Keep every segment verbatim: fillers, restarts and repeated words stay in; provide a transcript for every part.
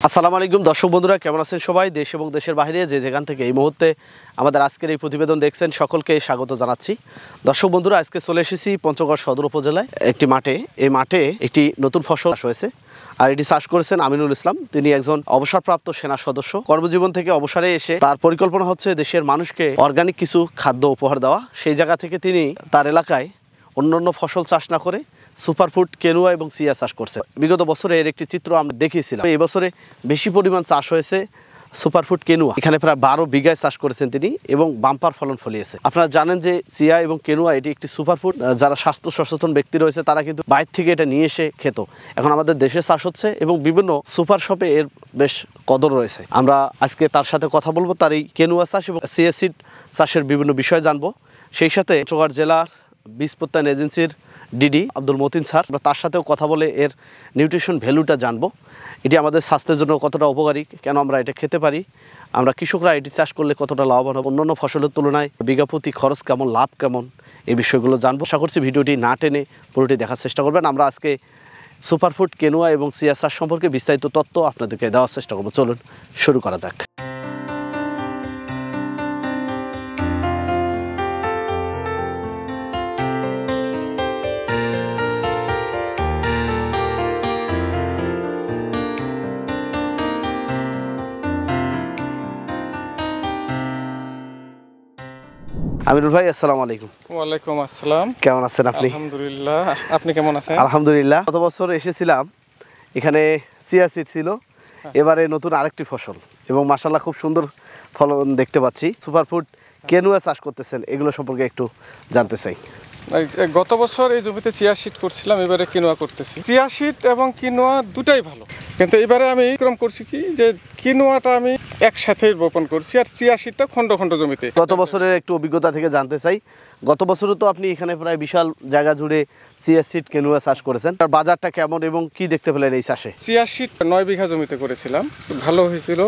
আসসালামু আলাইকুম দর্শক বন্ধুরা, কেমন আছেন সবাই? দেশ এবং দেশের বাইরে যে যেখান থেকে এই মুহূর্তে আমাদের আজকের এই প্রতিবেদন দেখছেন সকলকে স্বাগত জানাচ্ছি। দর্শক বন্ধুরা, আজকে চলে এসেছি পঞ্চগড় সদর উপজেলায় একটি মাঠে। এই মাঠে একটি নতুন ফসল চাষ হয়েছে, আর এটি চাষ করেছেন আমিনুল ইসলাম। তিনি একজন অবসরপ্রাপ্ত সেনা সদস্য। কর্মজীবন থেকে অবসরে এসে তার পরিকল্পনা হচ্ছে দেশের মানুষকে অর্গানিক কিছু খাদ্য উপহার দেওয়া। সেই জায়গা থেকে তিনি তার এলাকায় অন্যান্য ফসল চাষ না করে সুপারফুড, কেনুয়া এবং চিয়া চাষ করছে। বিগত বছরে এর একটি চিত্র আমরা দেখিয়েছিলাম। এই বছরে বেশি পরিমাণ চাষ হয়েছে সুপারফুড কেনুয়া। এখানে প্রায় বারো বিঘায় চাষ করেছেন তিনি এবং বাম্পার ফলন ফলিয়েছে। আপনারা জানেন যে চিয়া এবং কেনুয়া এটি একটি সুপারফুড। যারা স্বাস্থ্য সচেতন ব্যক্তি রয়েছে তারা কিন্তু বাইরে থেকে এটা নিয়ে এসে খেত। এখন আমাদের দেশে চাষ হচ্ছে এবং বিভিন্ন সুপার শপে এর বেশ কদর রয়েছে। আমরা আজকে তার সাথে কথা বলবো, তার এই কেনুয়া চাষ এবং চিয়া সিড চাষের বিভিন্ন বিষয় জানবো। সেই সাথে পঞ্চগড় জেলার বীজ প্রত্যয়ন এজেন্সির ডিডি আব্দুল মতিন স্যার, আমরা তার সাথেও কথা বলে এর নিউট্রিশন ভ্যালুটা জানবো। এটি আমাদের স্বাস্থ্যের জন্য কতটা উপকারী, কেন আমরা এটা খেতে পারি, আমরা কৃষকরা এটি চাষ করলে কতটা লাভবান হবে, অন্যান্য ফসলের তুলনায় বিঘা প্রতি খরচ কেমন, লাভ কেমন, এই বিষয়গুলো জানবো। আশা করছি ভিডিওটি না টেনে পুরোটি দেখার চেষ্টা করবেন। আমরা আজকে সুপারফুড, কেনুয়া এবং চিয়া চাষ সম্পর্কে বিস্তারিত তথ্য আপনাদেরকে দেওয়ার চেষ্টা করবো। চলুন শুরু করা যাক। আমিনুল ভাই, আসসালামু আলাইকুম। ওয়ালাইকুম আসসালাম। কেমন আছেন আপনি? আলহামদুলিল্লাহ, আপনি কেমন আছেন? আলহামদুলিল্লাহ। গত বছর এসেছিলাম, এখানে চিয়া সিড ছিল, এবারে নতুন আরেকটি ফসল এবং মাশাআল্লাহ খুব সুন্দর ফলন দেখতে পাচ্ছি। সুপারফুড, কেনুয়া চাষ করতেছেন, এগুলো সম্পর্কে একটু জানতে চাই। গত বছর এই জমিতে চিয়া সিড করছিলাম, এবারে কিনোয়া করতেছি। চিয়া সিড এবং কিনোয়া দুটাই ভালো, কিন্তু এবারে আমি ক্রম করছি কি যে কিনোয়াটা আমি একসাথে বপন করছি আর চিয়া সিডটা খণ্ড খণ্ড জমিতে। গত বছরের একটু অভিজ্ঞতা থেকে জানতে চাই। গত বছরও তো আপনি এখানে প্রায় বিশাল জায়গা জুড়ে চিয়া সিড, কেনুয়া চাষ করেছেন। তার বাজারটা কেমন এবং কি দেখতে পেলেন এই চাষে? চিয়া সিড নয় বিঘা জমিতে করেছিলাম, ভালো হয়েছিল,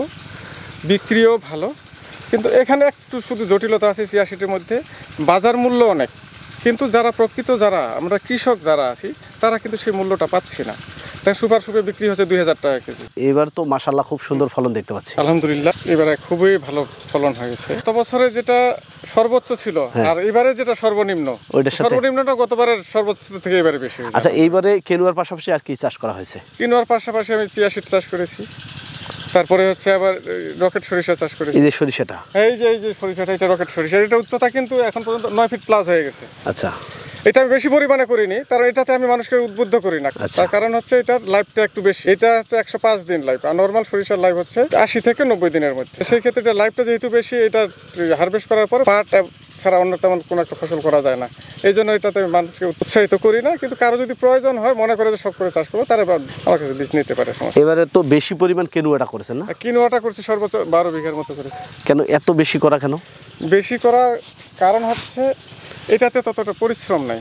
বিক্রিও ভালো, কিন্তু এখানে একটু শুধু জটিলতা আছে চিয়া সিডের মধ্যে। বাজার মূল্য অনেক, কিন্তু যারা প্রকৃত যারা আমরা কৃষক যারা আছি তারা কিন্তু সেই মূল্যটা পাচ্ছি না। তাই সুপার সুপে বিক্রি হচ্ছে দুই হাজার টাকা কেজি। এবার তো মাশাআল্লাহ খুব সুন্দর ফলন দেখতে পাচ্ছি। আলহামদুলিল্লাহ, এবারে খুবই ভালো ফলন হয়েছে। গত বছরে যেটা সর্বোচ্চ ছিল আর এবারে যেটা সর্বনিম্ন, সর্বনিম্নটা গতবারের সর্বোচ্চ থেকে এবারে বেশি। আচ্ছা, এইবারে কেনুয়ার পাশাপাশি আর কি চাষ করা হয়েছে? কেনুয়ার পাশাপাশি আমি চিয়া সিড চাষ করেছি, তারপরে হচ্ছে আবার রকেট সরিষা চাষ করেছি। এই যে সরিষাটা, এই যে এই যে সরিষাটা, এটা রকেট সরিষা। এটা উচ্চতা কিন্তু এখন পর্যন্ত নয় ফিট প্লাস হয়ে গেছে। আচ্ছা, এটা আমি বেশি পরিমাণে করিনি, কারণ এটাতে আমি মানুষকে উদ্বুদ্ধ করি না। তার কারণ হচ্ছে এটার লাইফটা একটু বেশি। এটা হচ্ছে একশো পাঁচ দিন লাইফ, আর নর্মাল সরিষার লাইফ হচ্ছে আশি থেকে নব্বই দিনের মধ্যে। সেই ক্ষেত্রে এটা লাইফটা যেহেতু বেশি, এটা হারভেস্ট করার পর পাট ছাড়া অন্য তেমন কোনো একটা ফসল করা যায় না। এই জন্য এটাতে আমি মানুষকে উৎসাহিত করি না, কিন্তু কারো যদি প্রয়োজন হয়, মনে করে যে সব করে চাষ করবো, তারা আমার কাছে বীজ নিতে পারে। এবারে তো বেশি পরিমাণ কেনুয়াটা করেছেন না? কিনোয়াটা করছি সর্বোচ্চ বারো বিঘার মতো করেছি। কেন এত বেশি করা? কেন বেশি করার কারণ হচ্ছে এটাতে ততটা পরিশ্রম নাই,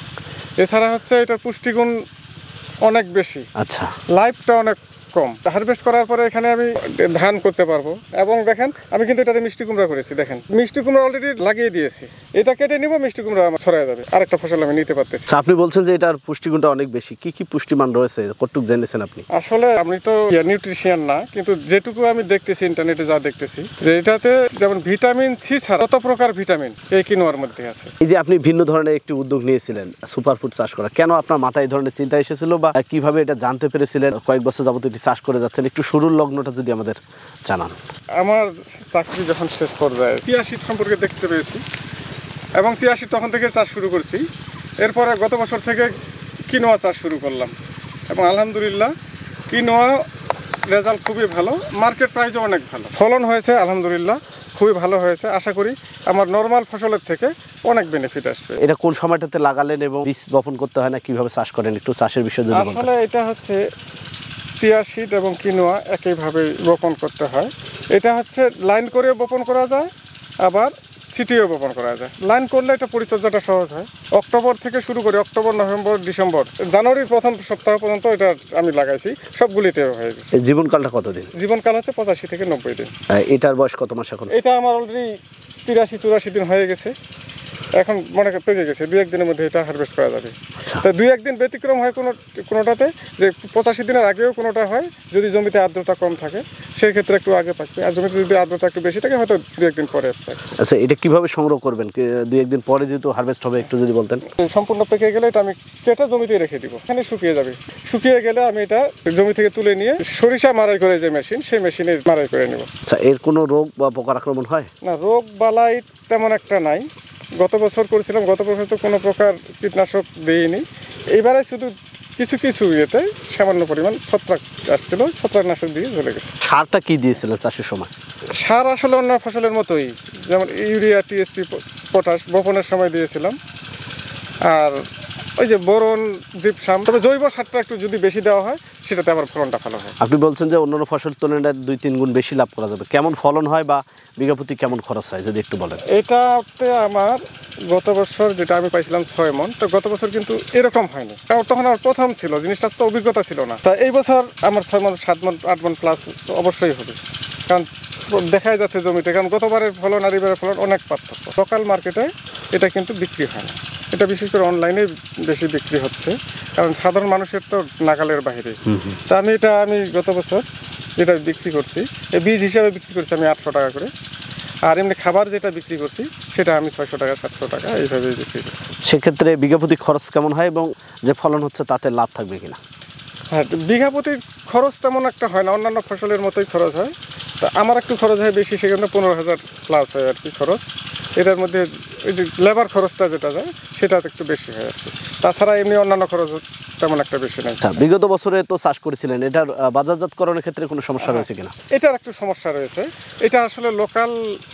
এছাড়া হচ্ছে এটার পুষ্টিগুণ অনেক বেশি। আচ্ছা, লাইফটা অনেক কম। হারভেস্ট করার পরে এখানে আমি ধান করতে পারবো। এবং দেখেন আমি কিন্তু এটাতে মিষ্টি কুমড়া করেছি। দেখেন মিষ্টি কুমড়া অলরেডি লাগিয়ে দিয়েছি, এটা কেটে নিব, মিষ্টি কুমড়া আমার ছড়াই যাবে, আরেকটা ফসল আমি নিতে পারতেছি। আপনি বলছেন যে এটার পুষ্টিগুণটা অনেক বেশি, কি কি পুষ্টিমান রয়েছে কতটুকু জেনেছেন আপনি? আসলে আমি তো নিউট্রিশিয়ান না, কিন্তু যেটুকু আমি দেখতেছি ইন্টারনেটে যা দেখতেছি, যে এটাতে যেমন ভিটামিন সি ছাড়া কত প্রকার ভিটামিন এই কিনোয়ার মধ্যে আছে। এই যে আপনি ভিন্ন ধরনের একটি উদ্যোগ নিয়েছিলেন সুপারফুড চাষ করা, কেন আপনার মাথায় এই ধরনের চিন্তা এসেছিল বা কিভাবে এটা জানতে পেরেছিলেন? কয়েক বছর যাবত এটি চাষ করে যাচ্ছেন, একটু শুরুর লগ্নটা যদি আমাদের জানান। আমার চাকরি যখন শেষ পর্যায়ে চিয়া সিড সম্পর্কে দেখতে পেয়েছি এবং চিয়া সিড তখন থেকে চাষ শুরু করছি। এরপরে গত বছর থেকে কিনোয়া চাষ শুরু করলাম এবং আলহামদুলিল্লাহ কিনোয়া রেজাল্ট খুবই ভালো, মার্কেট প্রাইসও অনেক ভালো, ফলন হয়েছে আলহামদুলিল্লাহ খুবই ভালো হয়েছে। আশা করি আমার নর্মাল ফসলের থেকে অনেক বেনিফিট আসবে। এটা কোন সময়টাতে লাগালেন এবং বীজ বপন করতে হয় না, কিভাবে চাষ করেন একটু চাষের বিষয় যদি বলেন। আসলে এটা হচ্ছে চিয়া সিড এবং কিনোয়া একইভাবে বপন করতে হয়। এটা হচ্ছে লাইন করেও বপন করা যায়, আবার সিটিও বপন করা যায়। লাইন করলে এটা পরিচর্যাটা সহজ হয়। অক্টোবর থেকে শুরু করে অক্টোবর, নভেম্বর, ডিসেম্বর, জানুয়ারির প্রথম সপ্তাহ পর্যন্ত এটা আমি লাগাইছি, সবগুলিতে হয়ে গেছে। জীবনকালটা কতদিন? জীবনকাল হচ্ছে পঁচাশি থেকে নব্বই দিন। এটার বয়স কত মাস এখন? এটা আমার অলরেডি তিরাশি চুরাশি দিন হয়ে গেছে। এখন মনে করেন পেকে গেছে, দুই একদিনের মধ্যে এটা হারভেস্ট করা যাবে। আচ্ছা। তো দুই একদিন ব্যতিক্রম হয় কোনো কোনোটাতে, যে পঁচাশি দিনের আগেও কোনোটা হয় যদি জমিতে আর্দ্রতা কম থাকে, সেই ক্ষেত্রে একটু আগে পাকবে। আর জমিতে যদি আর্দ্রতা একটু বেশি থাকে হয়তো দুই একদিন পরে পাকবে। আচ্ছা, এটা কিভাবে সংগ্রহ করবেন? দুই একদিন পরে যেহেতু হারভেস্ট হবে, একটু যদি বলতেন। সম্পূর্ণ পেকে গেলে এটা আমি কেটে জমিতে রেখে দিব, এখানে শুকিয়ে যাবে। শুকিয়ে গেলে আমি এটা জমি থেকে তুলে নিয়ে সরিষা মারাই করে যে মেশিন, সেই মেশিনে মারাই করে নেব। আচ্ছা, এর কোনো রোগ বা পোকার আক্রমণ হয় না, রোগ বালাই তেমন একটা নাই। গত বছর করেছিলাম, গত বছর তো কোনো প্রকার কীটনাশক দিইনি। এইবারে শুধু কিছু কিছু ইয়েতে সামান্য পরিমাণ ছত্রাক আসছিল, ছত্রাকনাশক দিয়ে চলে গেছে। সারটা কি দিয়েছিলেন চাষের সময়? সার আসলে অন্য ফসলের মতোই, যেমন ইউরিয়া, টিএসপি, পটাশ বপনের সময় দিয়েছিলাম। আর ওই যে বোরন, জিপসাম, তবে জৈব সারটা একটু যদি বেশি দেওয়া হয় সেটাতে আবার ফলনটা ভালো হয়। আপনি বলছেন যে অন্যান্য ফসল তুলনায় দুই তিন গুণ বেশি লাভ করা যাবে। কেমন ফলন হয় বা বিঘা প্রতি কেমন খরচ হয় যদি একটু বলেন? এটাতে আমার গত বছর যেটা আমি পাইছিলাম ছয় মন, তো গত বছর কিন্তু এরকম হয়নি, কারণ তখন আমার প্রথম ছিল, জিনিসটা তো অভিজ্ঞতা ছিল না। তা এই বছর আমার ছয় মন, সাত মন, আট মন প্লাস অবশ্যই হবে, কারণ দেখাই যাচ্ছে জমিতে। কারণ গতবারের ফলন আর এবারের ফলন অনেক পার্থক্য। লোকাল মার্কেটে এটা কিন্তু বিক্রি হয় না, এটা বিশেষ করে অনলাইনে বেশি বিক্রি হচ্ছে, কারণ সাধারণ মানুষের তো নাগালের বাইরে। তা আমি এটা আমি গত বছর যেটা বিক্রি করছি, এই বীজ হিসাবে বিক্রি করছি আমি আটশো টাকা করে, আর এমনি খাবার যেটা বিক্রি করছি সেটা আমি ছয়শো টাকা, সাতশো টাকা এইভাবে বিক্রি করছি। সেক্ষেত্রে বিঘা প্রতি খরচ কেমন হয় এবং যে ফলন হচ্ছে তাতে লাভ থাকবে কিনা? হ্যাঁ, বিঘা প্রতি খরচ তেমন একটা হয় না, অন্যান্য ফসলের মতোই খরচ হয়। তা আমার একটু খরচ হয় বেশি, সেখানে পনেরো হাজার প্লাস হয় আর কি খরচ। এটার মধ্যে ওই যে লেবার খরচটা যেটা যায় সেটা একটু বেশি হয় আর কি। তাছাড়া এমনি অন্যান্য খরচ তেমন একটা বেশি নেই। আচ্ছা, বিগত বছরে তো চাষ করেছিলেন, এটার আহ, বাজারজাতকরণের ক্ষেত্রে কোনো সমস্যা রয়েছে কিনা? এটার একটু সমস্যা রয়েছে, এটা আসলে লোকাল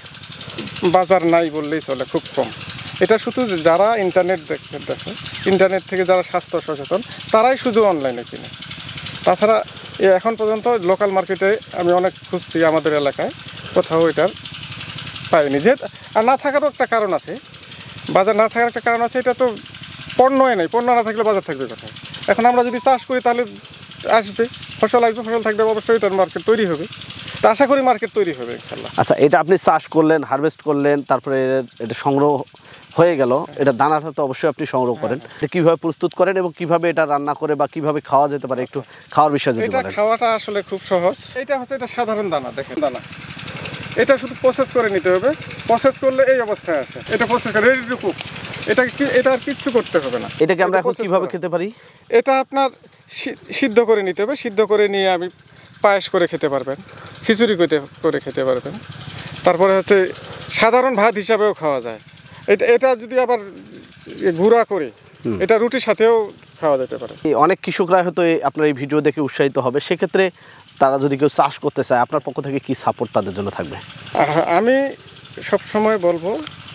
বাজার নাই বললেই চলে, খুব কম। এটা শুধু যারা ইন্টারনেট দেখে দেখে ইন্টারনেট থেকে যারা স্বাস্থ্য সচেতন তারাই শুধু অনলাইনে কিনে। তাছাড়া এ এখন পর্যন্ত লোকাল মার্কেটে আমি অনেক খুঁজছি, আমাদের এলাকায় কোথাও এটার পাইনি। যে আর না থাকারও একটা কারণ আছে, বাজার না থাকার একটা কারণ আছে, এটা তো পণ্যই নেই, পণ্য না থাকলে বাজার থাকবে কোথায়? এখন আমরা যদি চাষ করি তাহলে আসবে, ফসল আসবে, ফসল থাকবে, অবশ্যই এটার মার্কেট তৈরি হবে। তা আশা করি মার্কেট তৈরি হবে ইনশাল্লাহ। আচ্ছা, এটা আপনি চাষ করলেন, হারভেস্ট করলেন, তারপরে এটা সংগ্রহ হয়ে গেল, এটা দানাটা তো অবশ্যই আপনি সংগ্রহ করেন। এটা কিভাবে প্রস্তুত করেন এবং কিভাবে এটা রান্না করে বা কিভাবে খাওয়া যেতে পারে, একটু খাওয়ার বিষয় যদি এটা বলেন। খাওয়াটা আসলে খুব সহজ। এটা হচ্ছে এটা সাধারণ দানা, দেখেন দানা, এটা শুধু প্রসেস করে নিতে হবে। প্রসেস করলে এই অবস্থায় আসে, এটা প্রসেস করে রেডি টু কুক। এটা কি, এটা আর কিচ্ছু করতে হবে না। এটাকে আমরা এখন কিভাবে খেতে পারি? এটা আপনার সিদ্ধ করে নিতে হবে, সিদ্ধ করে নিয়ে আমি পায়েস করে খেতে পারবেন, খিচুড়ি করে করে খেতে পারবেন, তারপরে হচ্ছে সাধারণ ভাত হিসাবেও খাওয়া যায়। এটা এটা যদি আবার গুঁড়া করে এটা রুটির সাথেও খাওয়া যেতে পারে। এই অনেক কৃষকরা হয়তো এই আপনার এই ভিডিও দেখে উৎসাহিত হবে, সেক্ষেত্রে তারা যদি কেউ চাষ করতে চায়, আপনার পক্ষ থেকে কি সাপোর্ট তাদের জন্য থাকবে? আমি সব সময় বলবো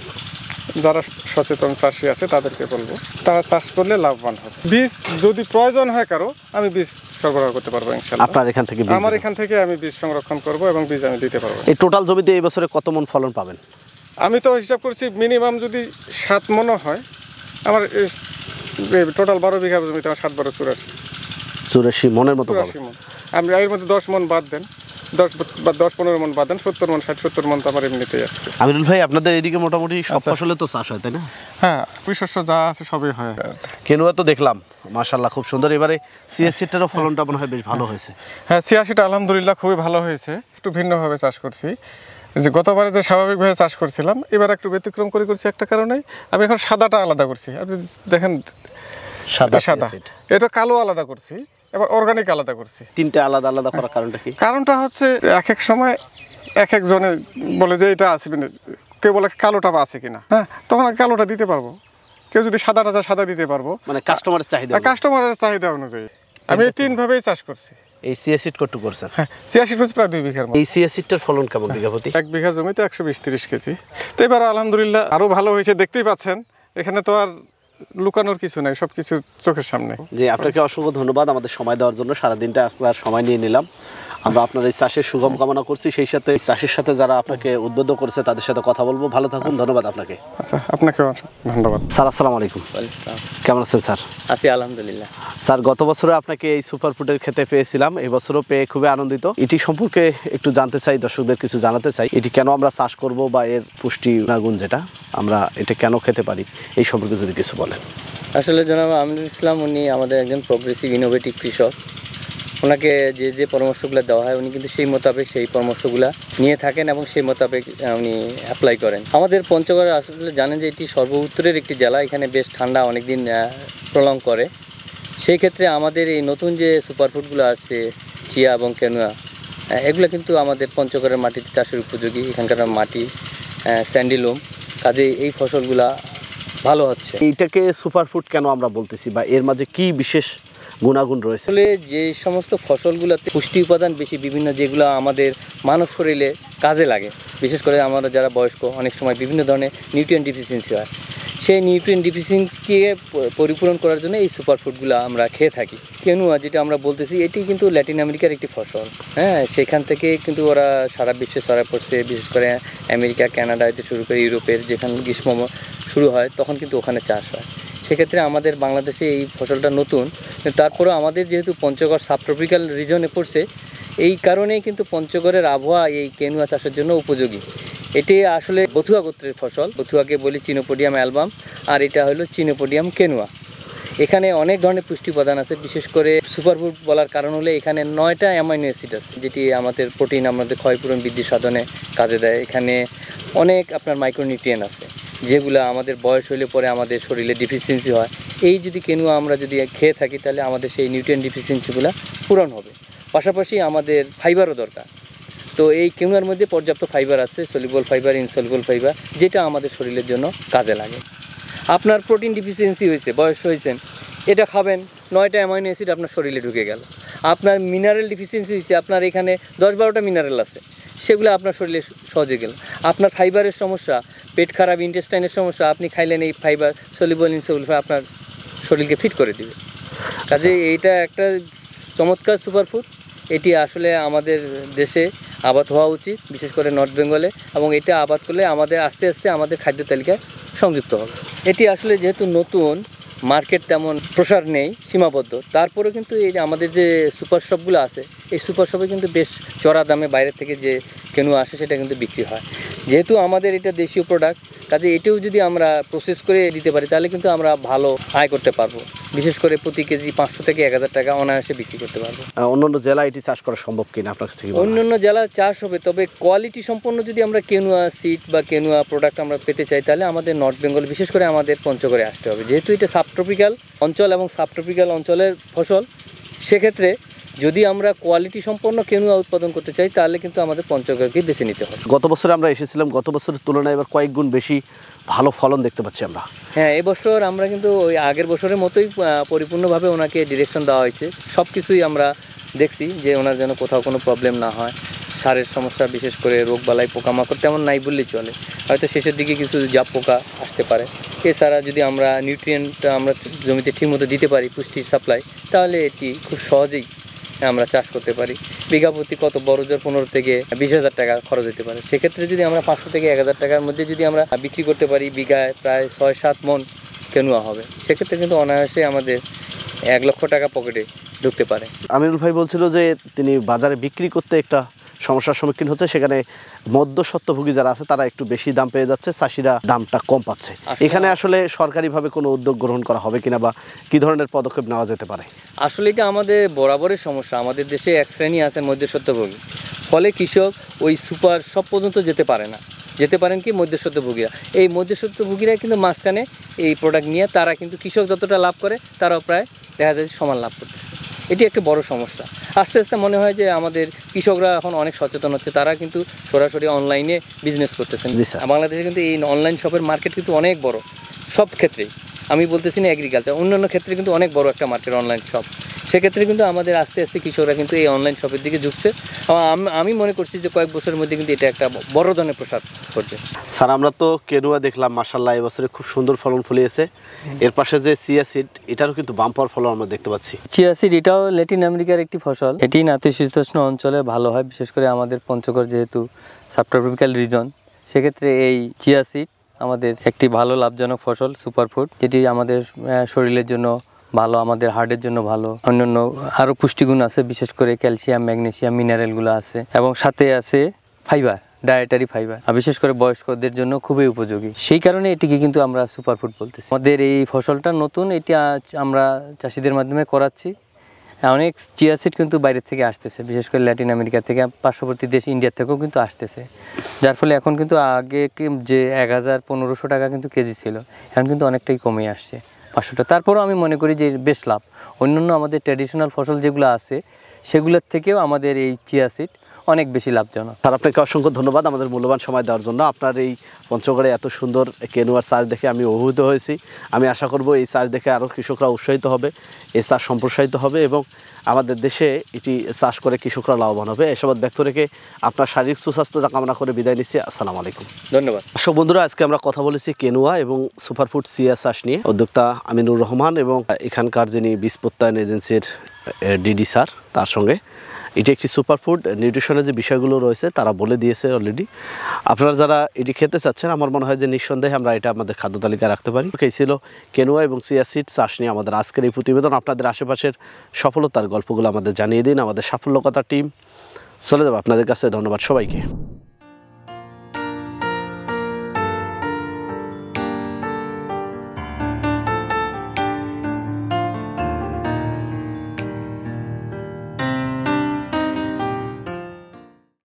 যারা সচেতন চাষি আছে তাদেরকে বলবো তারা চাষ করলে লাভবান হবে। বীজ যদি প্রয়োজন হয় কারো, আমি বীজ সরবরাহ করতে পারবো ইনশাআল্লাহ। আপনার এখান থেকে বীজ আমার দেবেন? এখান থেকে আমি বীজ সংরক্ষণ করব এবং বীজ আমি দিতে পারবো। এই টোটাল জমিতে এই বছরে কত মন ফলন পাবেন? আমি তো হিসাব করছি মিনিমাম যদি সাত মনও হয়, আমার টোটাল বারো বিঘা জমিতে আমার সাত বারো চুরাশি চুরাশি মনের মতো চুরাশি মন। আমি এর মধ্যে দশ মন বাদ দেন, দশ বা দশ পনেরো মন বাদ দেন, সত্তর মন, ষাট সত্তর মন তো আমার এমনিতেই আসছে। আমিরুল ভাই, আপনাদের এদিকে মোটামুটি সব ফসলে তো চাষ হয়, তাই না? হ্যাঁ, শস্য যা আছে সবই হয়। কেনুয়া তো দেখলাম মাশাআল্লাহ খুব সুন্দর। এবারে সিএসসিটারও ফলনটা মনে হয় বেশ ভালো হয়েছে। হ্যাঁ, ছিয়াশিটা আলহামদুলিল্লাহ খুবই ভালো হয়েছে। একটু ভিন্নভাবে চাষ করছি, যে গতবারে যে স্বাভাবিকভাবে চাষ করছিলাম এবার একটু ব্যতিক্রম করে করছি একটা কারণে। আমি এখন সাদাটা আলাদা করছি, আপনি দেখেন সাদা সাদা, এটা কালো আলাদা করছি, এবার অর্গানিক আলাদা করছি। তিনটা আলাদা আলাদা করার কারণটা কি? কারণটা হচ্ছে এক এক সময় এক একজনে বলে যে এটা আছে, কেউ বলে কালোটা আছে কিনা, হ্যাঁ তখন কালোটা দিতে পারবো, কেউ যদি সাদাটা চায় সাদা দিতে পারবো, মানে কাস্টমারের চাহিদা, কাস্টমারের চাহিদা অনুযায়ী। আমি এই তিন ভাবেই চাষ করছি। এই সিএসসিট কত করছেন? হ্যাঁ, ছিয়াশি করছি প্রায় দুই বিঘার মতো। এই সিএসসিটার ফলন কেমন বিঘা প্রতি? এক বিঘা জমিতে একশো বিশ তিরিশ কেজি। তো এবার আলহামদুলিল্লাহ আরো ভালো হয়েছে, দেখতেই পাচ্ছেন। এখানে তো আর লুকানোর কিছু নাই, সব কিছু চোখের সামনে। জি, আপনাকে অসংখ্য ধন্যবাদ আমাদের সময় দেওয়ার জন্য। সারাদিনটা আপনার সময় নিয়ে নিলাম। আমরা আপনার এই চাষের সুগম কামনা করছি, সেই সাথে এই চাষের সাথে যারা আপনাকে উদ্বুদ্ধ করেছে তাদের সাথে কথা বলবো। ভালো থাকুন, ধন্যবাদ আপনাকে। আচ্ছা, আপনাকেও ধন্যবাদ। স্যার আসসালামু আলাইকুম, কেমন আছেন স্যার? আছি আলহামদুলিল্লাহ। স্যার গত বছরে আপনাকে এই সুপার ফুডের খেতে পেয়েছিলাম, এই বছরও পেয়ে খুবই আনন্দিত। এটি সম্পর্কে একটু জানতে চাই, দর্শকদের কিছু জানাতে চাই। এটি কেন আমরা চাষ করব বা এর পুষ্টি গুণ যেটা আমরা এটা কেন খেতে পারি এই সম্পর্কে যদি কিছু বলেন। আসলে জনাব আমিনুল ইসলাম উনি আমাদের একজন প্রগ্রেসিভ ইনোভেটিভ কৃষক। ওনাকে যে যে পরামর্শগুলো দেওয়া হয় উনি কিন্তু সেই মোতাবেক সেই পরামর্শগুলো নিয়ে থাকেন এবং সেই মোতাবেক উনি অ্যাপ্লাই করেন। আমাদের পঞ্চগড় আসলে জানেন যে এটি সর্ব উত্তরের একটি জেলা, এখানে বেশ ঠান্ডা অনেকদিন প্রলং করে। সেই ক্ষেত্রে আমাদের এই নতুন যে সুপারফুডগুলো আসছে চিয়া এবং কেনুয়া, এগুলো কিন্তু আমাদের পঞ্চগড়ের মাটিতে চাষের উপযোগী। এখানকার মাটি স্যান্ডিলোম, কাজে এই ফসলগুলা ভালো হচ্ছে। এইটাকে সুপারফুড কেন আমরা বলতেছি বা এর মাঝে কি বিশেষ গুণাগুণ রয়েছে? আসলে যে সমস্ত ফসলগুলোতে পুষ্টি উপাদান বেশি, বিভিন্ন যেগুলো আমাদের মানব শরীরে কাজে লাগে, বিশেষ করে আমরা যারা বয়স্ক অনেক সময় বিভিন্ন ধরনের নিউট্রিয়েন্ট ডিফিসিয়েন্সি হয়, সেই নিউট্রিয়েন্ট ডিফিসিয়েন্সিকে পরিপূরণ করার জন্য এই সুপারফুডগুলো আমরা খেয়ে থাকি। কেনুয়া যেটা আমরা বলতেছি এটি কিন্তু ল্যাটিন আমেরিকার একটি ফসল। হ্যাঁ, সেখান থেকে কিন্তু ওরা সারা বিশ্বে ছড়া পড়ছে, বিশেষ করে আমেরিকা, কানাডা থেকে শুরু করে ইউরোপের যেখানে গ্রীষ্ম শুরু হয় তখন কিন্তু ওখানে চাষ হয়। সেক্ষেত্রে আমাদের বাংলাদেশে এই ফসলটা নতুন, তারপরেও আমাদের যেহেতু পঞ্চগড় সাবট্রপিক্যাল রিজনে পড়ছে, এই কারণেই কিন্তু পঞ্চগড়ের আবহাওয়া এই কেনুয়া চাষের জন্য উপযোগী। এটি আসলে বথুয়া গোত্রের ফসল, বথুয়াকে বলি চিনোপোডিয়াম অ্যালবাম, আর এটা হলো চিনোপোডিয়াম কেনুয়া। এখানে অনেক ধরনের পুষ্টি উপাদান আছে, বিশেষ করে সুপারফুড বলার কারণ হলে এখানে নয়টা অ্যামাইনো অ্যাসিড আছে, যেটি আমাদের প্রোটিন, আমাদের ক্ষয়পূরণ বৃদ্ধি সাধনে কাজে দেয়। এখানে অনেক আপনার মাইক্রোনিউট্রিয়েন্ট আছে যেগুলো আমাদের বয়স হলে পরে আমাদের শরীরে ডিফিসিয়েন্সি হয়। এই যদি কেনুয়া আমরা যদি খেয়ে থাকি তাহলে আমাদের সেই নিউট্রিয়েন্ট ডিফিসিয়েন্সিগুলো পূরণ হবে। পাশাপাশি আমাদের ফাইবারও দরকার। তো এই কেনুয়ার মধ্যে পর্যাপ্ত ফাইবার আছে, সলিউবল ফাইবার, ইনসলিউবল ফাইবার, যেটা আমাদের শরীরের জন্য কাজে লাগে। আপনার প্রোটিন ডিফিসিয়েন্সি হয়েছে, বয়স হয়েছেন, এটা খাবেন, নয়টা অ্যামাইনো অ্যাসিড আপনার শরীরে ঢুকে গেল। আপনার মিনারেল ডিফিসিয়েন্সি হয়েছে, আপনার এখানে দশ বারোটা মিনারেল আছে, সেগুলো আপনার শরীরে সহজে গেল। আপনার ফাইবারের সমস্যা, পেট খারাপ, ইন্টেস্টাইনের সমস্যা, আপনি খাইলেন এই ফাইবার, সলিউবল, ইনসলিউবল ফাইবার আপনার শরীরকে ফিট করে দিবে। কাজে এইটা একটা চমৎকার সুপারফুড। এটি আসলে আমাদের দেশে আবাদ হওয়া উচিত, বিশেষ করে নর্থ বেঙ্গলে, এবং এটা আবাদ করলে আমাদের আস্তে আস্তে আমাদের খাদ্য তালিকায় সংযুক্ত হবে। এটি আসলে যেহেতু নতুন, মার্কেট তেমন প্রসার নেই, সীমাবদ্ধ, তারপরেও কিন্তু এই যে আমাদের যে সুপার শপগুলো আছে, এই সুপার শপে কিন্তু বেশ চড়া দামে বাইরের থেকে যে কেনুয়া আসে সেটা কিন্তু বিক্রি হয়। যেহেতু আমাদের এটা দেশীয় প্রোডাক্ট, কাজে এটাও যদি আমরা প্রসেস করে দিতে পারি তাহলে কিন্তু আমরা ভালো আয় করতে পারবো। বিশেষ করে প্রতি কেজি পাঁচশো থেকে এক হাজার টাকা অনায়াসে বিক্রি করতে পারবো। অন্যান্য জেলায় এটি চাষ করা সম্ভব কিনা আপনার কাছে? অন্যান্য জেলা চাষ হবে, তবে কোয়ালিটি সম্পন্ন যদি আমরা কেনুয়া সিড বা কেনুয়া প্রোডাক্ট আমরা পেতে চাই তাহলে আমাদের নর্থ বেঙ্গল, বিশেষ করে আমাদের পঞ্চগড়ে আসতে হবে। যেহেতু এটা সাবট্রপিক্যাল অঞ্চল এবং সাবট্রপিক্যাল অঞ্চলের ফসল, সেক্ষেত্রে যদি আমরা কোয়ালিটি সম্পন্ন কেনুয়া উৎপাদন করতে চাই তাহলে কিন্তু আমাদের পঞ্চগড়কেই বেছে নিতে হবে। গত বছরে আমরা এসেছিলাম, গত বছরের তুলনায় এবার কয়েক গুণ বেশি ভালো ফলন দেখতে পাচ্ছি আমরা। হ্যাঁ, এবছর আমরা কিন্তু ওই আগের বছরের মতোই পরিপূর্ণভাবে ওনাকে ডিরেকশন দেওয়া হয়েছে। সব কিছুই আমরা দেখছি যে ওনার যেন কোথাও কোনো প্রবলেম না হয়। সারের সমস্যা, বিশেষ করে রোগবালাই, পোকামাকড় তেমন নাই বললেই চলে, হয়তো শেষের দিকে কিছু জাপ পোকা আসতে পারে। এছাড়া যদি আমরা নিউট্রিয়েন্ট আমরা জমিতে ঠিকমতো দিতে পারি, পুষ্টির সাপ্লাই, তাহলে এটি খুব সহজেই আমরা চাষ করতে পারি। বিঘা প্রতি কত বড় জোর পনেরো থেকে বিশ হাজার টাকা খরচ হতে পারে। সেক্ষেত্রে যদি আমরা পাঁচশো থেকে এক হাজার টাকার মধ্যে যদি আমরা বিক্রি করতে পারি, বিঘায় প্রায় ছয় সাত মন কেনুয়া হবে। সেক্ষেত্রে কিন্তু অনায়াসে আমাদের এক লক্ষ টাকা পকেটে ঢুকতে পারে। আমিনুল ভাই বলছিল যে তিনি বাজারে বিক্রি করতে একটা সমস্যার সম্মুখীন হচ্ছে, সেখানে মধ্যস্বত্বভোগী যারা আছে তারা একটু বেশি দাম পেয়ে যাচ্ছে, চাষিরা দামটা কম পাচ্ছে। এখানে আসলে সরকারিভাবে কোনো উদ্যোগ গ্রহণ করা হবে কিনা বা কি ধরনের পদক্ষেপ নেওয়া যেতে পারে? আসলে এটা আমাদের বরাবরের সমস্যা। আমাদের দেশে এক শ্রেণী আছে মধ্যস্বত্বভোগী, ফলে কৃষক ওই সুপার সব পর্যন্ত যেতে পারে না। যেতে পারেন কি মধ্যস্বত্বভোগীরা। এই মধ্যস্বত্বভোগীরা কিন্তু মাঝখানে এই প্রোডাক্ট নিয়ে তারা কিন্তু কৃষক যতটা লাভ করে তারাও প্রায় দেখা যায় সমান লাভ করতেছে। এটি একটা বড় সমস্যা। আস্তে আস্তে মনে হয় যে আমাদের কৃষকরা এখন অনেক সচেতন হচ্ছে, তারা কিন্তু সরাসরি অনলাইনে বিজনেস করতেছেন। বাংলাদেশে কিন্তু এই অনলাইন শপের মার্কেট কিন্তু অনেক বড়, সব ক্ষেত্রেই। আমি বলতেছি না এগ্রিকালচার, অন্যান্য ক্ষেত্রে কিন্তু অনেক বড় একটা মার্কেট অনলাইন শপ। সেক্ষেত্রে কিন্তু আমাদের আস্তে আস্তে কৃষকরা কিন্তু এই অনলাইন শপের দিকে ঝুঁকছে। আম- আমি মনে করছি যে কয়েক বছরের মধ্যে কিন্তু এটা একটা বড় ধরনের প্রসার করবে। স্যার আমরা তো কেনুয়া দেখলাম মাশাআল্লাহ এবছরে খুব সুন্দর ফলন ফলিয়েছে, এর পাশে যে চিয়া সিড এটারও কিন্তু বাম্পার ফলন আমরা দেখতে পাচ্ছি। চিয়া সিড এটাও ল্যাটিন আমেরিকার একটি ফসল, এটি নাতিশীতোষ্ণ অঞ্চলে ভালো হয়, বিশেষ করে আমাদের পঞ্চগড় যেহেতু সাবট্রপিক্যাল রিজন, সেক্ষেত্রে এই চিয়া সিড আমাদের একটি ভালো লাভজনক ফসল, সুপারফুড, যেটি আমাদের আহ, শরীরের জন্য ভালো, আমাদের হার্টের জন্য ভালো, অন্যান্য আরও পুষ্টিগুণ আছে, বিশেষ করে ক্যালসিয়াম, ম্যাগনেসিয়াম, মিনারেলগুলো আছে, এবং সাথে আছে ফাইবার, ডায়েটারি ফাইবার, আর বিশেষ করে বয়স্কদের জন্য খুবই উপযোগী। সেই কারণে এটিকে কিন্তু আমরা সুপারফুড বলতেছি। আমাদের এই ফসলটা নতুন, এটি আজ আমরা চাষিদের মাধ্যমে করাচ্ছি। অনেক চিয়া সিড কিন্তু বাইরের থেকে আসতেছে, বিশেষ করে ল্যাটিন আমেরিকা থেকে, পার্শ্ববর্তী দেশ ইন্ডিয়া থেকেও কিন্তু আসতেছে, যার ফলে এখন কিন্তু আগে কি- যে এক হাজার পনেরোশো টাকা কিন্তু কেজি ছিল, এখন কিন্তু অনেকটাই কমে আসছে পাঁচশোটা। তারপরেও আমি মনে করি যে বেশ লাভ। অন্যান্য আমাদের ট্র্যাডিশনাল ফসল যেগুলো আছে সেগুলোর থেকেও আমাদের এই চিয়া সিড অনেক বেশি লাভজনক। স্যার আপনাকে অসংখ্য ধন্যবাদ আমাদের মূল্যবান সময় দেওয়ার জন্য। আপনার এই পঞ্চগড়ে এত সুন্দর কেনুয়ার চাষ দেখে আমি অভিভূত হয়েছি। আমি আশা করব এই চাষ দেখে আরও কৃষকরা উৎসাহিত হবে, এই চাষ সম্প্রসারিত হবে এবং আমাদের দেশে এটি চাষ করে কৃষকরা লাভবান হবে। এসব ব্যক্ত রেখে আপনার শারীরিক সুস্বাস্থ্য কামনা করে বিদায় নিচ্ছি। আসসালামু আলাইকুম। ধন্যবাদ। দর্শক বন্ধুরা, আজকে আমরা কথা বলেছি কেনুয়া এবং সুপারফুড চিয়া চাষ নিয়ে। উদ্যোক্তা আমিনুর রহমান এবং এখানকার যিনি বীজ প্রত্যয়ন এজেন্সির ডিডি স্যার, তার সঙ্গে এটি একটি সুপারফুড, নিউট্রিশনের যে বিষয়গুলো রয়েছে তারা বলে দিয়েছে অলরেডি। আপনারা যারা এটি খেতে চাচ্ছেন, আমার মনে হয় যে নিঃসন্দেহে আমরা এটা আমাদের খাদ্য তালিকায় রাখতে পারি। এই ছিল কেনুয়া এবং চিয়া সিড চাষ নিয়ে আমাদের আজকের এই প্রতিবেদন। আপনাদের আশেপাশের সফলতার গল্পগুলো আমাদের জানিয়ে দিন। আমাদের সাফল্যকতা টিম চলে যাবে আপনাদের কাছে। ধন্যবাদ সবাইকে।